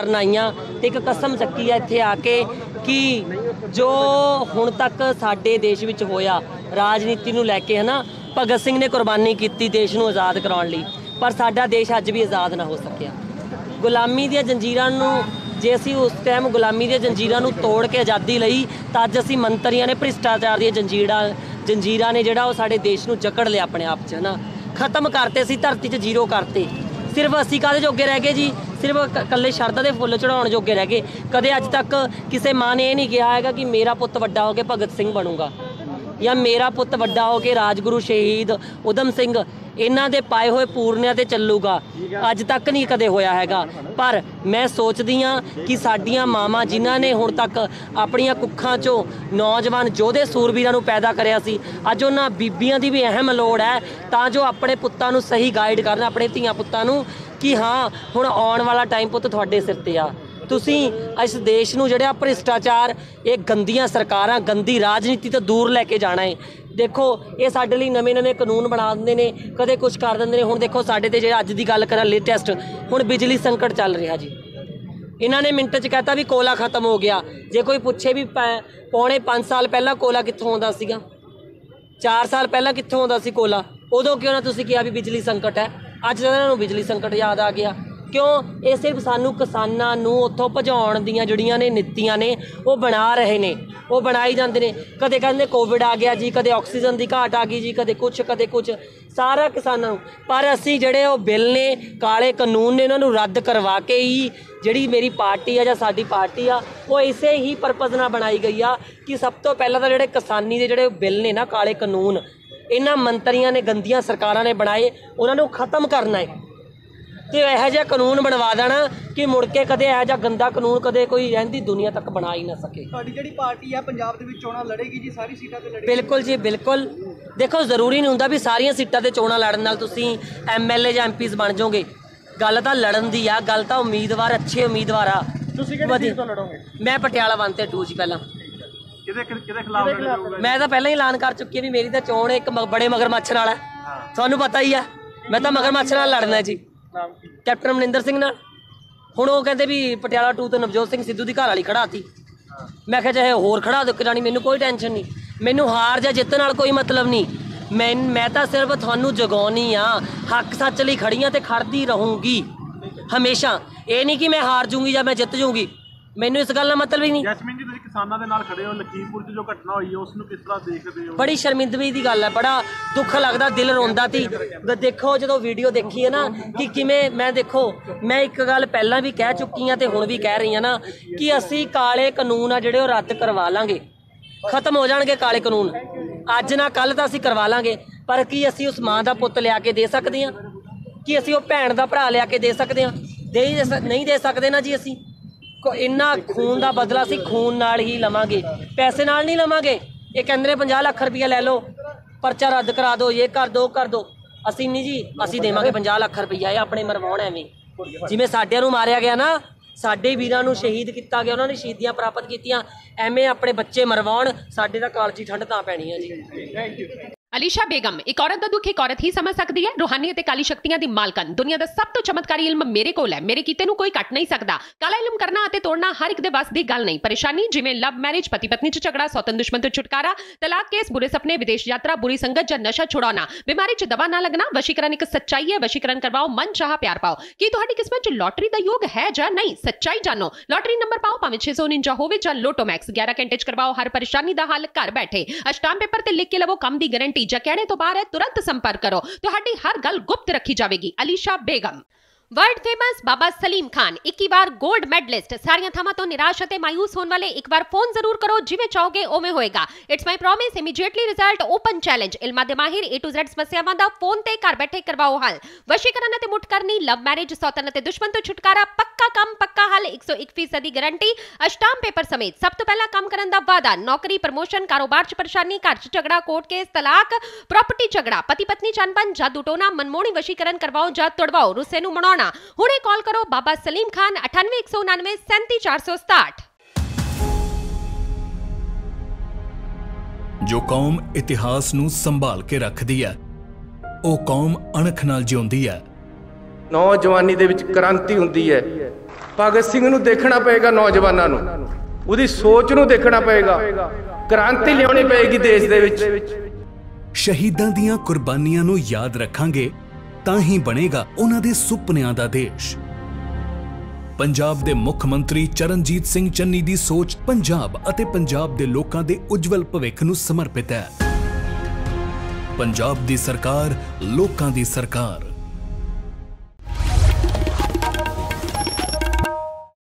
करन आईयां ते एक कसम चक्की है इत्थे आके कि जो हुण तक साडे देश विच होया राजनीति नूं लैके है ना, भगत सिंह ने कुर्बानी की देश नूं आज़ाद कराउण लई, पर साडा देश अज भी आज़ाद ना हो सकिया। गुलामी दी जंजीरां नूं जे असीं उस टाइम गुलामी दी जंजीरां नूं तोड़ के आज़ादी लई तां अज असीं मंत्रियां ने भ्रिष्टाचार दी जंजीरां ने जिहड़ा ओह साडे देश नूं जकड़ लिया अपने आप च है ना, खत्म करते असीं धरती च जीरो करते। सिर्फ असीं काहदे जोगे रह गए जी, सिर्फ कल्ले शरदा दे फुੱਲ चढ़ाउण जोगे रह गए। कदे अज तक किसी माँ ने यह नहीं कहा है कि मेरा पुत्त वड्डा हो के भगत सिंह बनूगा या मेरा पुत्त वड्डा हो के राजगुरु शहीद उधम सिंह इन्हां दे पाए हुए पूरनिਆਂ ते ਚੱਲੂਗਾ। अज तक नहीं कदे होया हैगा। पर मैं सोचदी हाँ कि साडियां मावां जिन्हां ने हुण तक अपणियां कुੱਖਾਂ चों नौजवान योधे सूरबीरां नूं पैदा करिया सी, अज उन्हां बीबियां दी भी अहम लोड़ है तां जो अपने पुत्तां नूं सही गाइड करन, अपने धीआं पुत्तां नूं कि हाँ हुण आउण वाला टाइम पुत्त तुहाडे सिर ते आ। तुसीं इस देश नूं जिहड़ा भ्रिष्टाचार ये गंदियां सरकारां गंदी राजनीति तो दूर लैके जाना है। देखो ये साडे लई नਵੇਂ नਵੇਂ कानून बना दिंदे ने, कदे कुछ कर दिंदे ने। हुण देखो साडे ते जे अज दी गल करा लेटेस्ट हुण बिजली संकट चल रहा जी, इन्हां ने मिंट च कहता भी कोला खत्म हो गया। जे कोई पुछे भी पौने 5 साल पहला कोला कित्थों आउंदा सीगा, 4 साल पहला कित्थों आउंदा सी कोला, उदों क्यों ना तुसीं कहा भी बिजली संकट है। अज इन्हां नूं बिजली संकट याद आ गया। क्यों? ये सिर्फ सानू किसानां नूं उत्थों भजाउण दीआं जिहड़ियां ने नीतियां ने वो बना रहे ने, वो बनाई जाते हैं। कदे कहते कोविड आ गया जी, कदे ऑक्सीजन की घाट आ गई जी, कदे कुछ सारा किसानों। पर असी जिहड़े वो बिल ने काले कानून ने उन्होंने रद्द करवा के ही जिहड़ी मेरी पार्टी है जां साडी पार्टी आ वो इसे ही परपज़ नाल बनाई गई आ कि सब तो पहला तो जिहड़े किसानी दे जिहड़े बिल ने ना काले कानून इन्हां मंत्रियों ने गंदियां सरकारां ने बनाए, उन्होंने खत्म करना है। तो यह जिहा कानून बनवा देना कि मुड़ के कदे यह जिहा गंदा कानून कदे कोई रहिंदी दुनिया तक बना ही ना सके। तुहाडी जिहड़ी पार्टी है पंजाब दे विच चोणां लड़ेगी जी, सारी सीटां ते लड़ेगी? बिल्कुल जी बिल्कुल। देखो जरूरी नहीं हुंदा भी सारियां सीटां ते चोणां लड़न नाल तुसीं MLA जां MPs बन जाओगे। गल तां लड़न दी आ, गल तां उम्मीदवार अच्छे उम्मीदवार आ। तुसीं किहड़ी सीट तो लड़ोगे? मैं पटियाला 1 ते 2 जी पहला किहदे खिलाफ? मैं तो पहले ही ऐलान कर चुकी है भी मेरी तो चोण एक बड़े मगरमच्छ नाल है, तुहानूं पता ही है। मैं तो मगरमच्छ नाल लड़ना है जी, कैप्टन अमरिंदर सिंह नाल। हुण वो कहते भी पटियाला 2 तो नवजोत सिंह सिद्धू की घर वाली खड़ाती। मैं कहा चाहे होर खड़ा दो जानी, मैनू कोई टेंशन नहीं, मैनू हार जां जित नाल कोई मतलब नहीं। मैं तो सिर्फ थानू जगाउणी आ, हक सच लई खड़ी हाँ ते खड़दी रहूँगी हमेशा। ये नहीं कि मैं हार जूँगी या मैं जित जूँगी, मैनू इस गल का मतलब ही नहीं। जैस्मिन जी, तुसीं किसानां दे नाल खड़े हो, लखीमपुर च जो घटना हुई है उसनूं किस तरह देखदे हो? बड़ी शर्मिंदगी की गल है, बड़ा दुख लगता, दिल रोंदा सी। देखो जो वीडियो देखी है ना कि किवें मैं देखो मैं एक गल पहला भी कह चुकी हाँ तो हुण भी कह रही हाँ ना कि असी काले कानून आ जिहड़े वो रद्द करवा लांगे, खत्म हो जाणगे काले कानून। अज ना कल तो असी करवा लांगे, पर की असी उस माँ का पुत्त लिया के दे सकते हैं? कि असी वो भैन का भरा लिया के दे सकते हैं? नहीं दे सकते ना जी। असी इन्ना खून का बदला असी खून नाल ही लवांगे, पैसे नाल नहीं लवांगे। ये कहंदे ने 50 लाख रुपया लै लो, परचा रद्द करा दो, ये कर दो। असी नहीं जी, असी देवांगे 50 लाख रुपया। ये अपने मरवाउण एवें जिवें साडिਆਂ ਨੂੰ मारिया गया ना, साडे वीरां नूं शहीद किया गया, उन्होंने शहीदियां प्राप्त कीतियां, एवें अपने बच्चे मरवाउण साडे तां कालजी ठंड तां पैणी है जी। अलीशा बेगम, एक औरत का दुख एक औरत ही समझ सकती है। रूहानियत ते काली शक्तियां दी मालकन, दुनिया का सब तो चमत्कारी इल्म मेरे कोल है, मेरे कीते नूं कोई कट नहीं सकता। काला इल्म करना अते तोड़ना हर एक दे बस दी गल नहीं। परेशानी जिवें लव मैरिज, पति पत्नी च झगड़ा, सौतन दुश्मन तो छुटकारा, तलाक केस, बुरे सपने, विदेश यात्रा, बुरी संगत जां नशा छुड़ाना, बीमारी च दवा ना लगना। वशीकरण एक सच्चाई है, वशीकरण करवाओ, मन चाह प्यार पाओ। की तुहाडी किस्मत च लॉटरी दा योग है जां नहीं? सच्चाई जानो। लॉटरी नंबर पाओ, भावें 649 होवे जां लोटो मैक्स। 11 घंटे च करवाओ हर परेशानी दा हल घर बैठे। अष्टाम पेपर ते लिख के लवो काम दी गारंटी। जां कहणे तो बाहर तुरंत संपर्क करो, तुहाडी हर गल गुप्त रखी जाएगी। अलीशा बेगम। वर्ल्ड फेमस बाबा सलीम खान 21 बार गोल्ड मेडलिस्ट। सारियां थावां तो निराश ते मायूस होने वाले एक बार फोन जरूर करो, जिवें चाहोगे उवें होएगा। It's my promise, immediately result, open challenge. इल्मा दे माहिर A to Z समस्यावां दा फोन ते घर बैठे करवाओ हल। वशीकरण ते मुठ करनी, लव मैरिज, सौतन ते दुश्मन तो छुटकारा, पक्का काम पक्का हल, 101% दी गारंटी। अष्टाम पेपर समेत सब तो पहला काम करन दा वादा। नौकरी, प्रमोशन, कारोबार च परेशानी, घर च झगड़ा, कोर्ट केस, तलाक, प्रॉपर्टी झगड़ा, पति पत्नी च अनबन, जादू टोना, मनमोहनी वशीकरण करवाओ जां तोड़वाओ, रुस्से नूं मनाउणा। हुणे कॉल करो बाबा सलीम खान 98 199 37 467। जो कौम इतिहास नूं संभाल के रखदी है, ओ कौम अणख नाल जिउंदी है। ਨੌਜਵਾਨੀ ਦੇ ਵਿੱਚ ਕ੍ਰਾਂਤੀ ਹੁੰਦੀ ਹੈ। ਭਗਤ ਸਿੰਘ ਨੂੰ ਦੇਖਣਾ ਪਏਗਾ, ਨੌਜਵਾਨਾਂ ਨੂੰ ਉਹਦੀ ਸੋਚ ਨੂੰ ਦੇਖਣਾ ਪਏਗਾ, ਕ੍ਰਾਂਤੀ ਲਿਆਉਣੀ ਪਏਗੀ ਦੇਸ਼ ਦੇ ਵਿੱਚ। ਸ਼ਹੀਦਾਂ ਦੀਆਂ ਕੁਰਬਾਨੀਆਂ ਨੂੰ ਯਾਦ ਰੱਖਾਂਗੇ ਤਾਂ ਹੀ ਬਣੇਗਾ ਉਹਨਾਂ ਦੇ ਸੁਪਨਿਆਂ ਦਾ ਦੇਸ਼। ਪੰਜਾਬ ਦੇ ਮੁੱਖ ਮੰਤਰੀ ਚਰਨਜੀਤ ਸਿੰਘ ਚੰਨੀ ਦੀ ਸੋਚ ਪੰਜਾਬ ਅਤੇ ਪੰਜਾਬ ਦੇ ਲੋਕਾਂ ਦੇ ਉਜਵਲ ਭਵਿੱਖ ਨੂੰ ਸਮਰਪਿਤ ਹੈ। ਪੰਜਾਬ ਦੀ ਸਰਕਾਰ, ਲੋਕਾਂ ਦੀ ਸਰਕਾਰ।